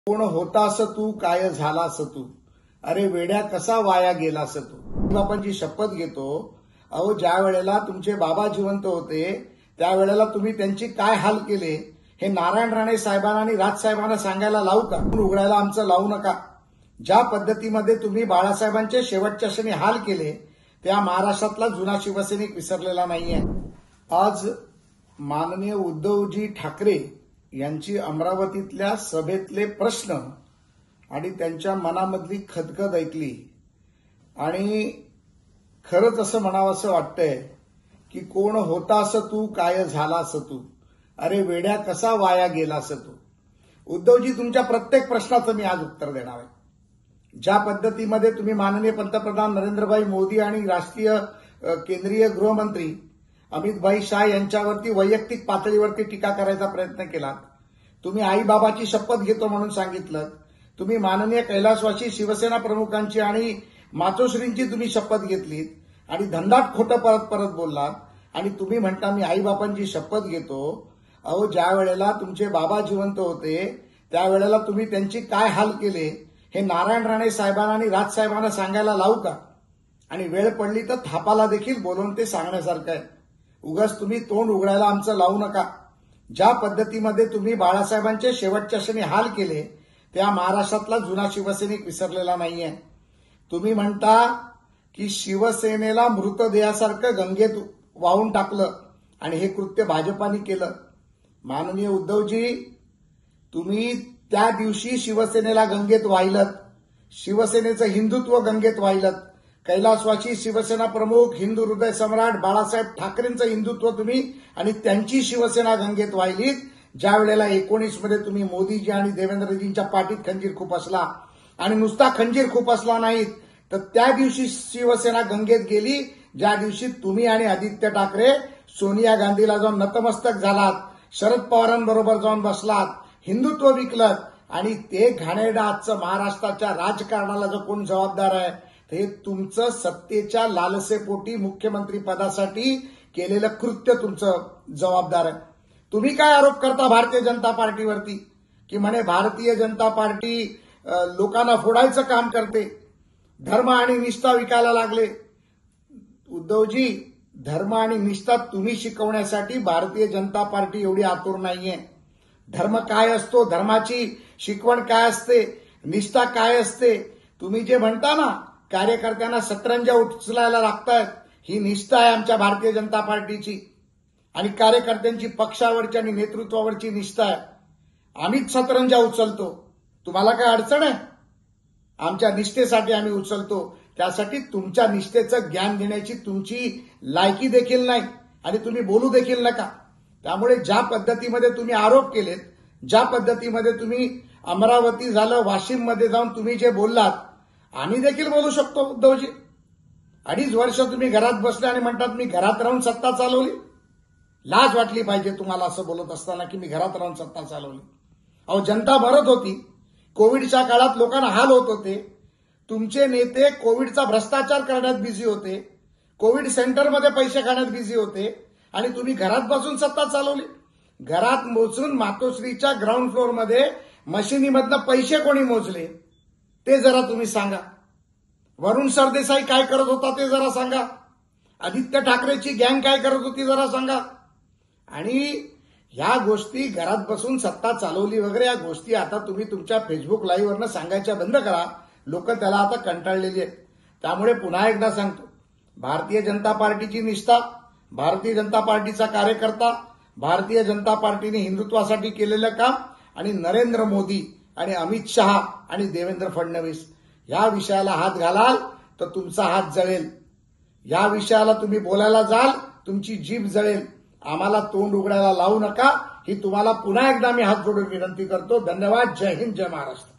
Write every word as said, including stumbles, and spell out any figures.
कोण होतास तू, काय झालास तू, अरे वेड्या कसा वाया गेलास तू. आपण जी शपथ घेतो, अहो ज्या वेळेला तुमचे बाबा जिवंत होते त्यावेळेला तुम्ही त्यांची काय हाल केले हे नारायण राणे साहेबांना आणि राजसाहेबांना सांगायला लावू का? उघडायला आमचं लावू नका. ज्या पद्धतीमध्ये तुम्ही बाळासाहेबांचे शेवटच्या क्षणी हाल केले त्या महाराष्ट्रातला जुना शिवसैनिक विसरलेला नाहीये. आज माननीय उद्धवजी ठाकरे यांची अमरावतीतल्या सभेतले प्रश्न आणि त्यांच्या मनामधली खदखद ऐकली आणि खरंच असं म्हणावंसं वाटतंय की कोण होतास तू, काय झालास तू, अरे वेड्या कसा वाया गेलास तू. उद्धवजी, तुमच्या प्रत्येक प्रश्नाचं मी आज उत्तर देणार आहे. ज्या पद्धतीमध्ये तुम्ही माननीय पंतप्रधान नरेंद्रभाई मोदी आणि राष्ट्रीय केंद्रीय गृहमंत्री अमितभाई शाह यांच्यावरती वैयक्तिक पातळीवरती टीका करायचा प्रयत्न केला, तुम्ही आईबाबाची शपथ घेतो म्हणून सांगितलं, तुम्ही माननीय कैलासवासी शिवसेना प्रमुखांची आणि मातोश्रींची तुम्ही शपथ घेतलीत आणि धंदाट खोटं परत परत बोललात आणि तुम्ही म्हणता मी आईबापांची शपथ घेतो. अहो ज्या वेळेला तुमचे बाबा जिवंत होते त्यावेळेला तुम्ही त्यांची काय हाल केले हे नारायण राणे साहेबांना आणि राजसाहेबांना सांगायला लावू का? आणि वेळ पडली तर थापाला देखील बोलवून ते सांगण्यासारखं आहे. उगाच तुम्ही तोंड उघडायला आमचं लावू नका. ज्या पद्धतीमध्ये तुम्ही बाळासाहेबांचे शेवटच्या क्षणी हाल केले त्या महाराष्ट्रातला जुना शिवसैनिक विसरलेला नाहीये. तुम्ही म्हणता की शिवसेनेला मृतदेहासारखं गंगेत वाहून टाकलं आणि हे कृत्य भाजपाने केलं. माननीय उद्धवजी, तुम्ही त्या दिवशी शिवसेनेला गंगेत वाहिलत, शिवसेनेचं हिंदुत्व गंगेत वाहिलत. कैलासवासी शिवसेना प्रमुख हिंदू हृदय सम्राट बाळासाहेब ठाकरेंचं हिंदुत्व तुम्ही आणि त्यांची शिवसेना गंगेत वाहिलीत. ज्या वेळेला एकोणीस मध्ये तुम्ही मोदीजी आणि देवेंद्रजींच्या पाठीत खंजीर खुपसला आणि नुसता खंजीर खुपसला नाहीत तर त्या दिवशी शिवसेना गंगेत गेली ज्या दिवशी तुम्ही आणि आदित्य ठाकरे सोनिया गांधीला जाऊन नतमस्तक झालात, शरद पवारांबरोबर जाऊन बसलात, हिंदुत्व विकलत आणि ते घाणेरडं आजचं महाराष्ट्राच्या राजकारणाला जो कोण जबाबदार आहे हे तुमचं सत्तेच्या लालसेपोटी मुख्यमंत्री पदासाठी केलेलं कृत्य तुमचं जबाबदार आहे. तुम्ही काय आरोप करता भारतीय जनता पार्टीवरती की म्हणे भारतीय जनता पार्टी लोकांना फोडायचं काम करते, धर्म आणि निष्ठा विकायला लागले. उद्धवजी, धर्म आणि निष्ठा तुम्ही शिकवण्यासाठी भारतीय जनता पार्टी एवढी आतुर नाहीये. धर्म काय असतो, धर्माची शिकवण काय असते, निष्ठा काय असते, तुम्ही जे म्हणता ना कार्यकर्त्यांना सतरंजा उचलायला लागतात, ही निष्ठा आहे आमच्या भारतीय जनता पार्टीची आणि कार्यकर्त्यांची पक्षावरची आणि नेतृत्वावरची निष्ठा आहे. आम्हीच सतरंजा उचलतो, तुम्हाला काय अडचण आहे? आमच्या निष्ठेसाठी आम्ही उचलतो, त्यासाठी तुमच्या निष्ठेचं ज्ञान घेण्याची तुमची लायकी देखील नाही आणि तुम्ही बोलू देखील नका. त्यामुळे ज्या पद्धतीमध्ये तुम्ही आरोप केलेत, ज्या पद्धतीमध्ये तुम्ही अमरावती झालं, वाशिममध्ये जाऊन तुम्ही जे बोललात, आम्ही देखील बोलू शकतो. उद्धवजी, अडीच वर्ष तुम्ही घरात बसले आणि म्हणतात मी घरात राहून सत्ता चालवली. लाज वाटली पाहिजे तुम्हाला असं बोलत असताना की मी घरात राहून सत्ता चालवली. अहो जनता मरत होती, कोविडच्या काळात लोकांना हाल होत होते, तुमचे नेते कोविडचा भ्रष्टाचार करण्यात बिझी होते, कोविड सेंटरमध्ये पैसे खाण्यात बिझी होते आणि तुम्ही घरात बसून सत्ता चालवली. घरात मोजून मातोश्रीच्या ग्राउंड फ्लोअरमध्ये मशिनीमधनं पैसे कोणी मोजले ते जरा तुम्ही सांगा. वरुण सरदेसाई काय करत होता ते जरा सांगा. आदित्य ठाकरेची गँग काय करत होती जरा सांगा. आणि ह्या गोष्टी घरात बसून सत्ता चालवली वगैरे या गोष्टी आता तुम्ही तुमच्या फेसबुक लाईव्हवरनं सांगायच्या बंद करा. लोक त्याला आता कंटाळलेली आहेत. त्यामुळे पुन्हा एकदा सांगतो, भारतीय जनता पार्टीची निष्ठा, भारतीय जनता पार्टीचा कार्यकर्ता, भारतीय जनता पार्टीने हिंदुत्वासाठी केलेलं काम आणि नरेंद्र मोदी आणि अमित शहा आणि देवेंद्र फडणवीस या विषयाला हात घालाल तर तुमचा हात जळेल. या विषयाला तुम्ही बोलायला जाल तुमची जीभ जळेल. आम्हाला तोंड उघडायला लावू नका ही तुम्हाला पुन्हा एकदा मी हात जोडून विनंती करतो. धन्यवाद. जय हिंद, जय महाराष्ट्र.